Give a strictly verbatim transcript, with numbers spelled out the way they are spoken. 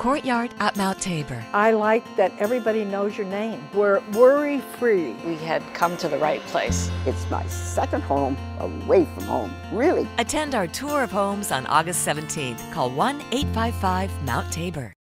Courtyard at Mount Tabor. I like that everybody knows your name. We're worry-free. We had come to the right place. It's my second home away from home, really. Attend our tour of homes on August seventeenth. Call one eight five five Mount Tabor.